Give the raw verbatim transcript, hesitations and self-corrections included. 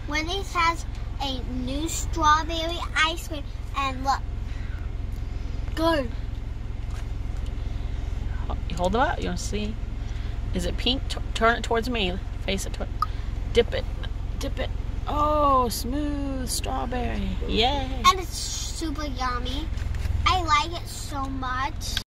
Wendy's has a new strawberry ice cream, and look. Good. You hold them up. You want to see? Is it pink? T turn it towards me. Face it toward. Dip it. Dip it. Oh, smooth strawberry. Yay. And it's super yummy. I like it so much.